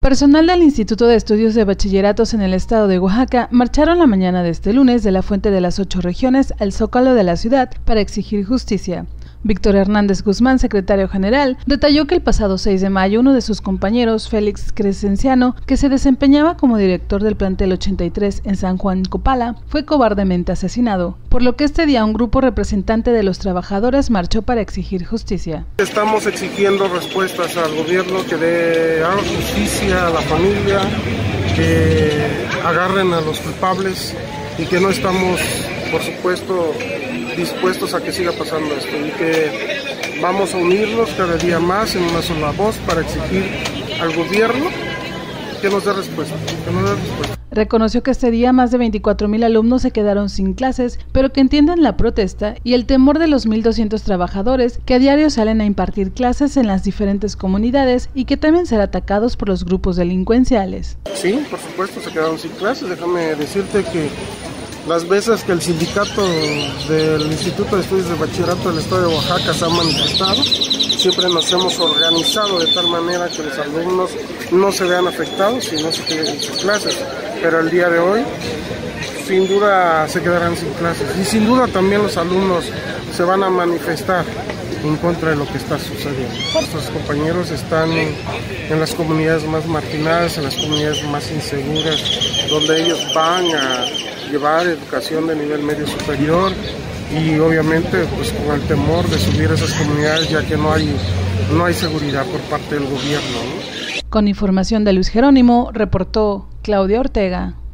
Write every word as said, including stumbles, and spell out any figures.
Personal del Instituto de Estudios de Bachilleratos en el estado de Oaxaca marcharon la mañana de este lunes de la Fuente de las Ocho Regiones al Zócalo de la ciudad para exigir justicia. Víctor Hernández Guzmán, secretario general, detalló que el pasado seis de mayo uno de sus compañeros, Félix Crescenciano, que se desempeñaba como director del plantel ochenta y tres en San Juan Copala, fue cobardemente asesinado, por lo que este día un grupo representante de los trabajadores marchó para exigir justicia. Estamos exigiendo respuestas al gobierno que dé justicia a la familia, que agarren a los culpables y que no estamos, por supuesto, dispuestos a que siga pasando esto y que vamos a unirnos cada día más en una sola voz para exigir al gobierno que nos dé respuesta, que nos dé respuesta. Reconoció que este día más de veinticuatro mil alumnos se quedaron sin clases, pero que entienden la protesta y el temor de los mil doscientos trabajadores que a diario salen a impartir clases en las diferentes comunidades y que temen ser atacados por los grupos delincuenciales. Sí, por supuesto, se quedaron sin clases. Déjame decirte que las veces que el sindicato del Instituto de Estudios de Bachillerato del Estado de Oaxaca se ha manifestado, siempre nos hemos organizado de tal manera que los alumnos no se vean afectados y no se queden en sus clases. Pero el día de hoy, sin duda, se quedarán sin clases. Y sin duda también los alumnos se van a manifestar en contra de lo que está sucediendo. Nuestros compañeros están en las comunidades más marginadas, en las comunidades más inseguras, donde ellos van a llevar educación de nivel medio superior y obviamente pues con el temor de subir a esas comunidades ya que no hay, no hay seguridad por parte del gobierno, ¿no? Con información de Luis Jerónimo, reportó Claudia Ortega.